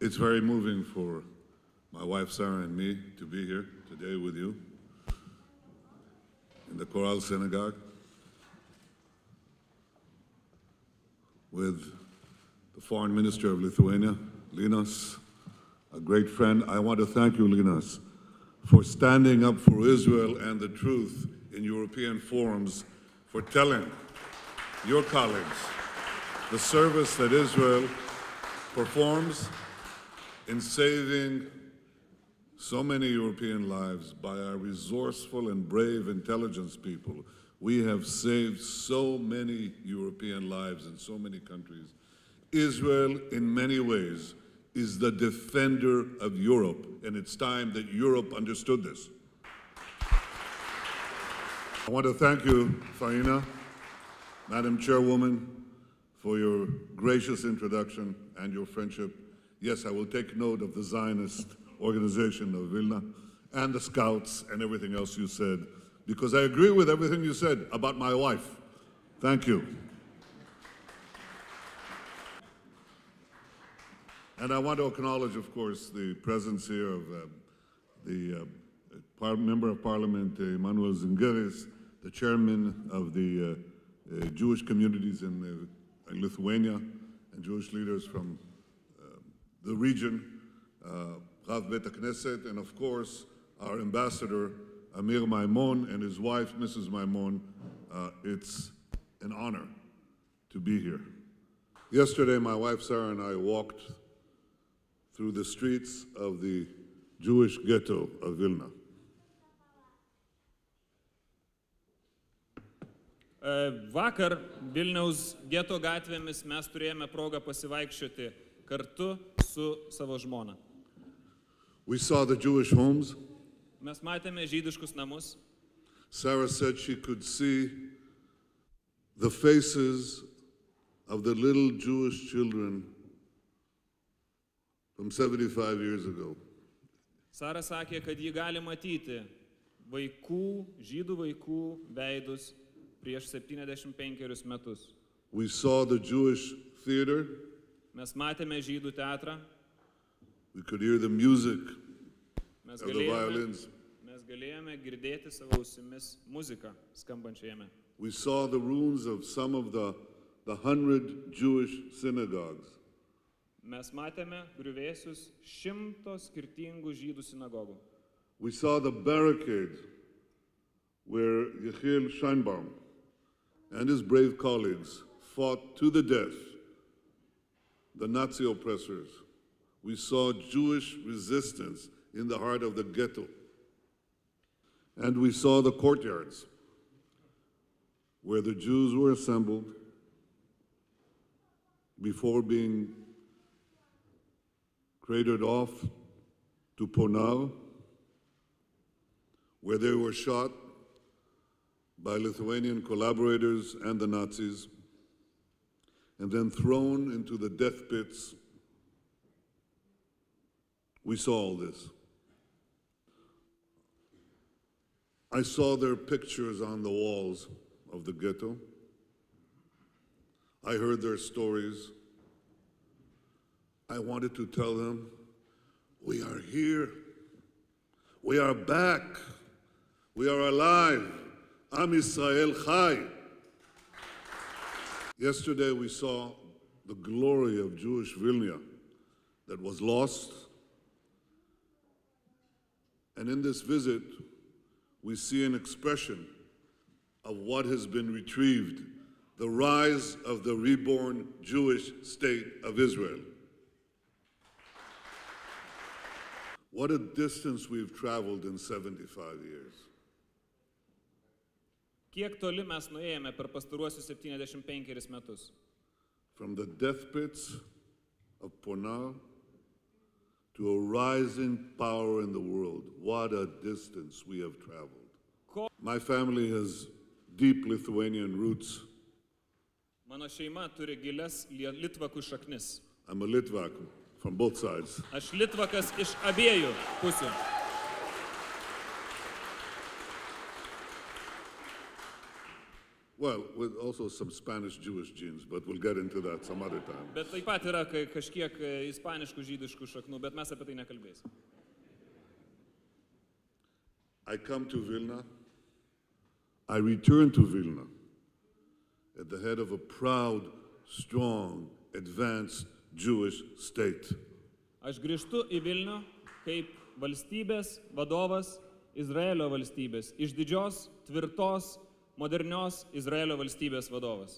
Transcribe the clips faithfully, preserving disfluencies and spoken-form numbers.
It's very moving for my wife Sarah and me to be here today with you in the Choral Synagogue with the Foreign Minister of Lithuania, Linas, a great friend. I want to thank you, Linas, for standing up for Israel and the truth in European forums, for telling your colleagues the service that Israel performs in saving so many European lives by our resourceful and brave intelligence people. We have saved so many European lives in so many countries. Israel, in many ways, is the defender of Europe, and it's time that Europe understood this. I want to thank you, Faina, Madam Chairwoman, for your gracious introduction and your friendship. Yes, I will take note of the Zionist organization of Vilna and the Scouts and everything else you said, because I agree with everything you said about my wife. Thank you. And I want to acknowledge, of course, the presence here of uh, the uh, par Member of Parliament, uh, Emanuel Zingeris, the chairman of the uh, uh, Jewish communities in, uh, in Lithuania, and Jewish leaders from uh, the region, uh, Rav Bet HaKnesset, and of course, our ambassador, Amir Maimon, and his wife, Missus Maimon. Uh, it's an honor to be here. Yesterday, my wife Sarah and I walked through the streets of the Jewish ghetto of Vilna. Vakar Vilniaus geto gatvėmis mes turėjome progą pasivaikščioti kartu su savo žmona. We saw the Jewish homes. Mes matėme žydiškus namus. Sarah said she could see the faces of the little Jewish children from seventy-five years ago. Sara sakė, kad ji gali matyti vaikų, žydų vaikų veidus prieš septyniasdešimt penkerius metus. We saw the Jewish theater. Mes matėme žydų teatrą. We could hear the music mes of the violins. Mes galėjome girdėti savo ausimis muziką skambančią jame. We saw the ruins of some of the, the hundred Jewish synagogues. Mes matėme griuvėsius šimto skirtingų žydų sinagogų. We saw the barricade where Yechiel Scheinbaum and his brave colleagues fought to the death the Nazi oppressors. We saw Jewish resistance in the heart of the ghetto. And we saw the courtyards where the Jews were assembled before being cratered off to Ponal, where they were shot by Lithuanian collaborators and the Nazis, and then thrown into the death pits. We saw all this. I saw their pictures on the walls of the ghetto. I heard their stories. I wanted to tell them, we are here. We are back. We are alive. Am Yisrael Chai. Yesterday we saw the glory of Jewish Vilna that was lost. And in this visit, we see an expression of what has been retrieved, the rise of the reborn Jewish state of Israel. What a distance we've traveled in seventy-five years. Kiek toli mes nuėjome per pastaruosius septyniasdešimt penkerius metus? From the death pits of Ponal to a rising power in the world. What a distance we have traveled. My family has deep Lithuanian roots. Mano šeima turi gilias litvakų šaknis. I'm a Litvak from both sides. Aš litvakas iš abiejų pusių. Well, with also some Spanish Jewish genes, but we'll get into that some other time. Bet taip pat yra ka- kažkiek e, ispaniškų žydiškų šaknų, bet mes apie tai nekalbėsim. I come to Vilna, I return to Vilna at the head of a proud, strong, advanced Jewish state. Aš grįžtu į Vilnių kaip valstybės vadovas Izraelio valstybės, iš didžios, tvirtos, modernios Izraelio valstybės vadovas.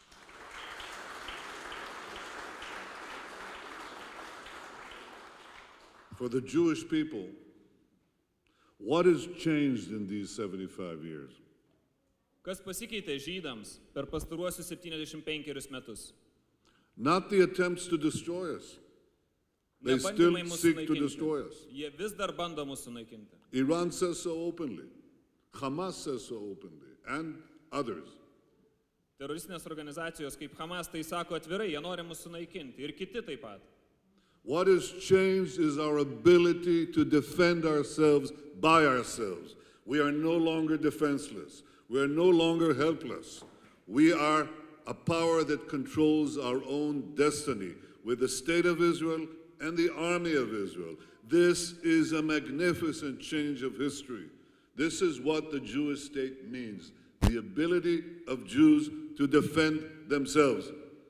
For the Jewish people, what has changed in these seventy-five years? Kas pasikeitė žydams per pastaruosius septyniasdešimt penkerius metus? Not the attempts to destroy us. They Ne still bandymai mus seek to sunaikinti. destroy us. Jie vis dar bando mus sunaikinti. Iran says so openly. Hamas says so openly, and others. Teroristinės organizacijos kaip Hamas tai sako atvirai, jie nori mus sunaikinti ir kiti taip pat. What has changed is our ability to defend ourselves by ourselves. We are no longer defenseless. We are no longer helpless. We are a power that controls our own destiny with the state of Israel and the army of Israel. This is a magnificent change of history. This is what the Jewish state means, the ability of Jews to defend themselves.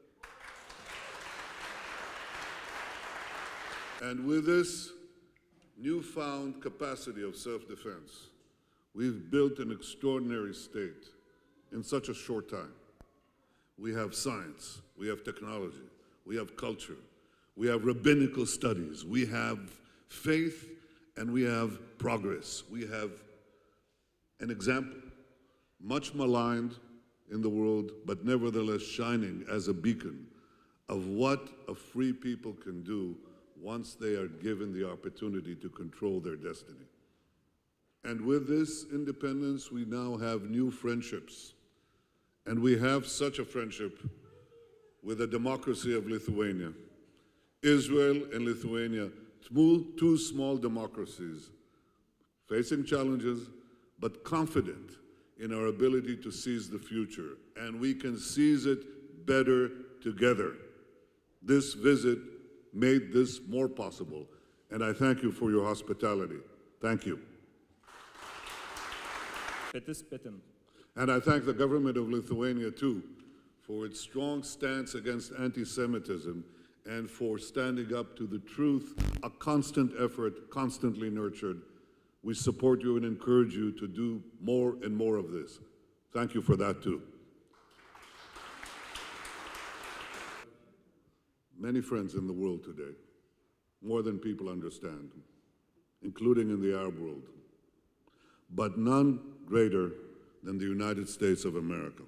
And with this newfound capacity of self-defense, we've built an extraordinary state in such a short time. We have science, we have technology, we have culture, we have rabbinical studies, we have faith, and we have progress. We have an example, much maligned in the world, but nevertheless shining as a beacon of what a free people can do once they are given the opportunity to control their destiny. And with this independence, we now have new friendships. And we have such a friendship with the democracy of Lithuania. Israel and Lithuania, two, two small democracies, facing challenges, but confident in our ability to seize the future. And we can seize it better together. This visit made this more possible. And I thank you for your hospitality. Thank you. Petis petin. And I thank the government of Lithuania, too, for its strong stance against anti-Semitism and for standing up to the truth, a constant effort, constantly nurtured. We support you and encourage you to do more and more of this. Thank you for that, too. Many friends in the world today, more than people understand, including in the Arab world, but none greater than the United States of America.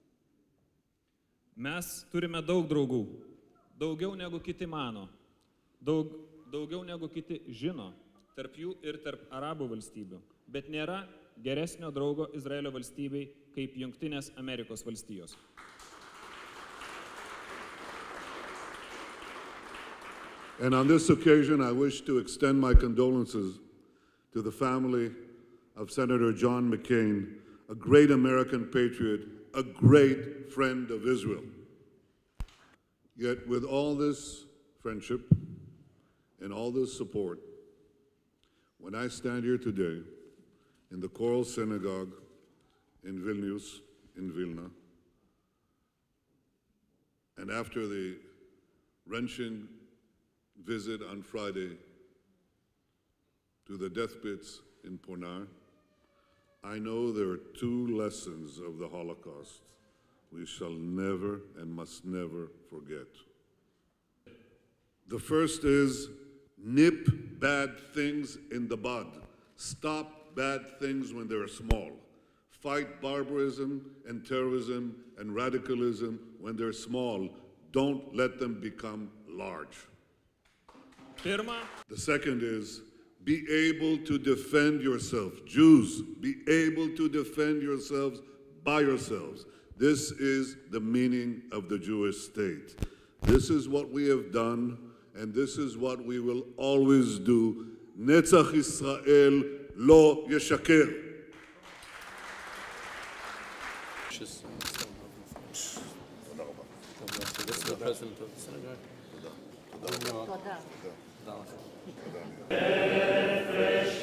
Mes turime daug draugų, daugiau negu kiti mano, daug, daugiau negu kiti žino, tarp jų ir tarp Arabų valstybių, bet nėra geresnio draugo Izraelio valstybei kaip Jungtinės Amerikos valstijos. And on this occasion, I wish to extend my condolences to the family of Senator John McCain, a great American patriot, a great friend of Israel. Yet with all this friendship and all this support, when I stand here today in the Choral Synagogue in Vilnius, in Vilna, and after the wrenching visit on Friday to the death pits in Ponar, I know there are two lessons of the Holocaust we shall never and must never forget. The first is nip bad things in the bud. Stop bad things when they're small. Fight barbarism and terrorism and radicalism when they're small. Don't let them become large. Pirma, The second is be able to defend yourself. Jews, be able to defend yourselves by yourselves. This is the meaning of the Jewish state. This is what we have done, and this is what we will always do. Netzach Israel lo yeshaker. the president of the synagogue. תודה. Dallas.